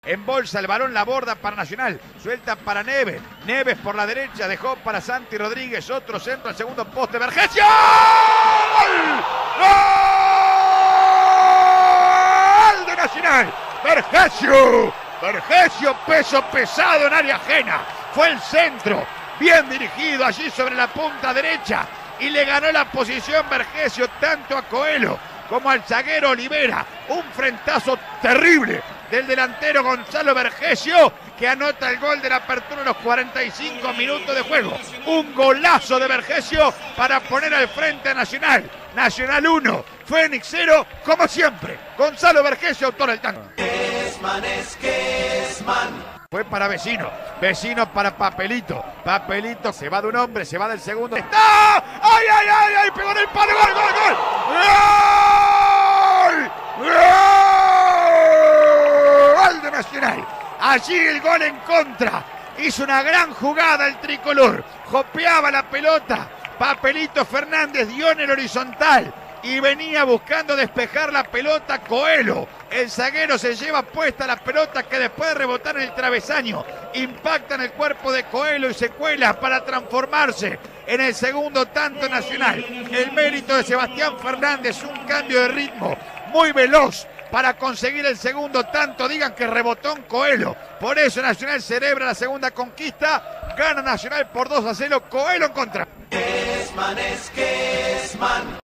Embolsa el balón, la borda para Nacional. Suelta para Neves. Neves por la derecha. Dejó para Santi Rodríguez. Otro centro al segundo poste. ¡Vergesio! ¡Gol! ¡Gol de Nacional! ¡Vergesio! Vergesio, peso pesado en área ajena. Fue el centro. Bien dirigido allí sobre la punta derecha. Y le ganó la posición Vergesio tanto a Coelho como al zaguero Olivera. Un frentazo terrible del delantero Gonzalo Vergesio, que anota el gol de la apertura en los 45 minutos de juego. Un golazo de Vergesio para poner al frente a Nacional. Nacional 1, Fénix 0, como siempre. Gonzalo Vergesio, autor del tanto. Fue para Vecino. Vecino para Papelito. Papelito se va de un hombre, se va del segundo. ¡Está! ¡Ay, ay, ay, ay! Pegó en el palo. ¡Gol, gol, gol! ¡Gol! ¡Gol de Nacional! Allí el gol en contra. Hizo una gran jugada el tricolor. Jopeaba la pelota. Papelito Fernández dio en el horizontal. Y venía buscando despejar la pelota Coelho. El zaguero se lleva puesta la pelota que después de rebotar en el travesaño impacta en el cuerpo de Coelho y se cuela para transformarse en el segundo tanto Nacional. El mérito de Sebastián Fernández, un cambio de ritmo muy veloz para conseguir el segundo tanto. Digan que rebotó en Coelho. Por eso Nacional celebra la segunda conquista. Gana Nacional por 2-0. Coelho en contra.